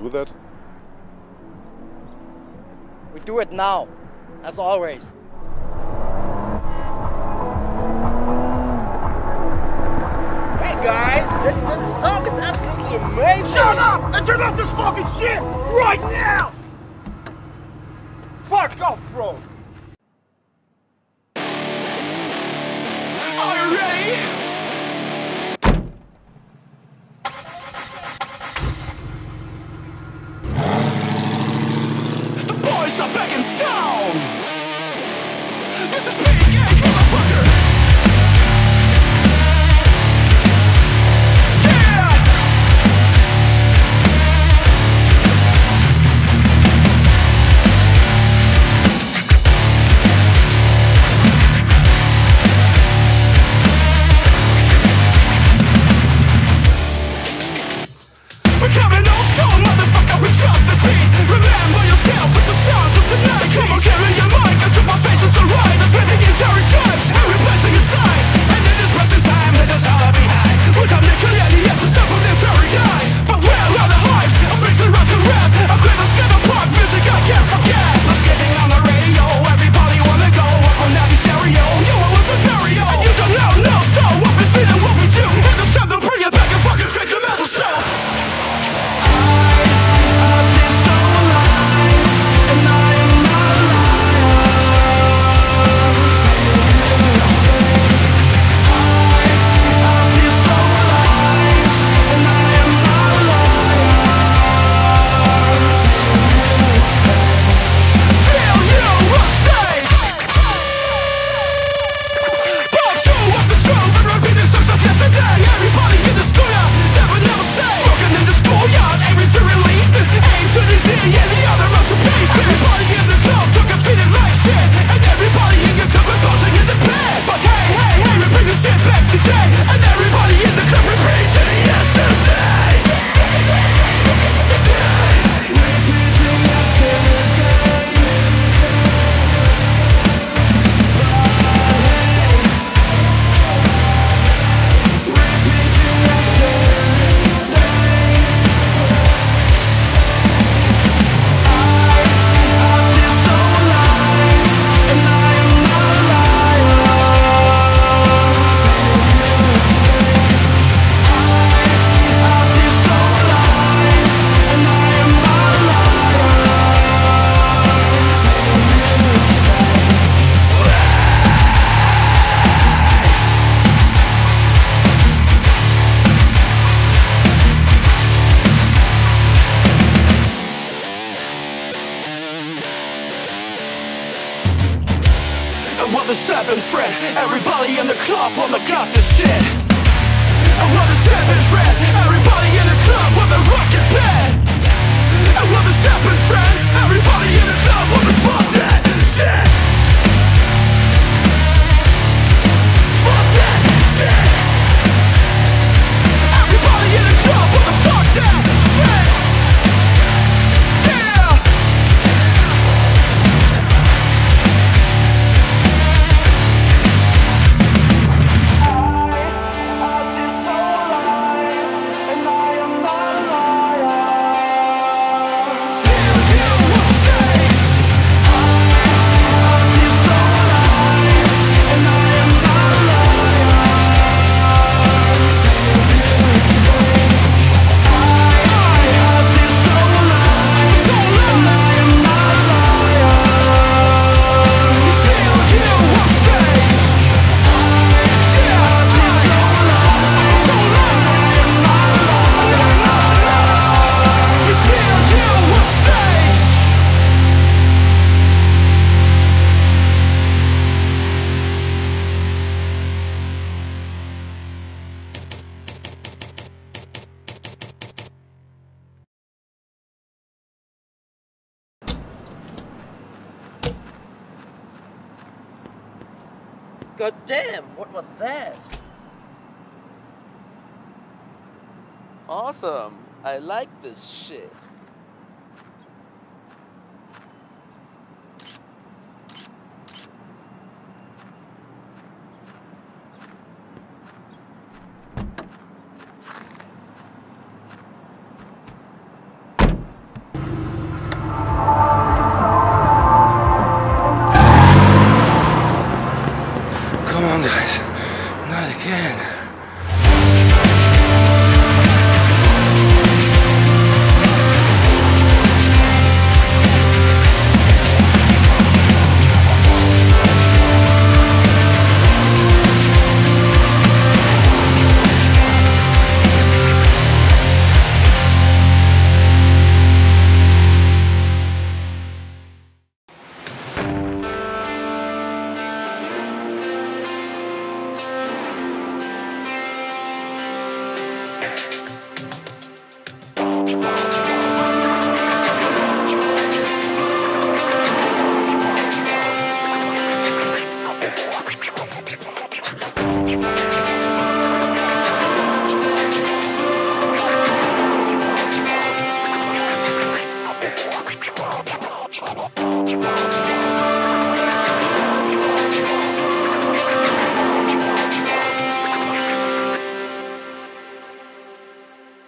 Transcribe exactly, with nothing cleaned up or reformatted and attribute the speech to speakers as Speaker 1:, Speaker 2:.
Speaker 1: do that?
Speaker 2: We do it now, as always. Hey guys, listen to this song, it's absolutely amazing!
Speaker 3: Shut up and turn off this fucking shit right now! Fuck off, bro!
Speaker 4: Are you ready? The boys are back in town! This is big gang, motherfucker! What is happening, Fred? Everybody in the club wanna got this shit. And what is happening, Fred? Everybody in the club wanna rock it bad. And what is happening, Fred? Everybody in the club wanna fuck that shit. Fuck that shit. Everybody in the club wanna fuck that shit. Yeah.
Speaker 2: God damn, what was that?
Speaker 5: Awesome. I like this shit.
Speaker 1: Come on, guys. Not again.